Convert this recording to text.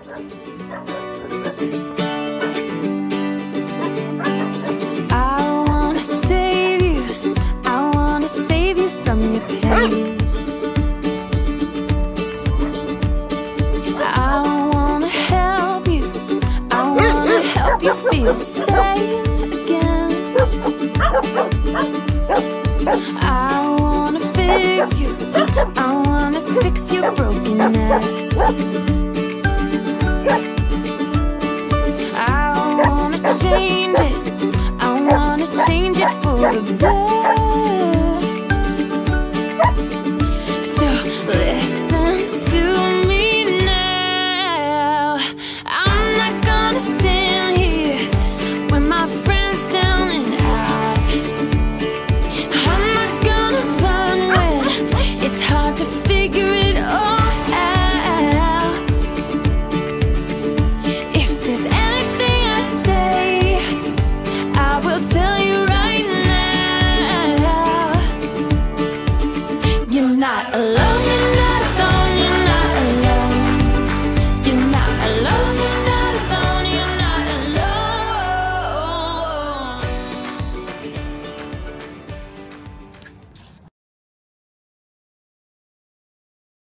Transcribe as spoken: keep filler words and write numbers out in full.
I wanna save you, I wanna save you from your pain. I wanna help you, I wanna help you feel sane again. I wanna fix you, I wanna fix your brokenness. I wanna change it, I wanna change it for the better.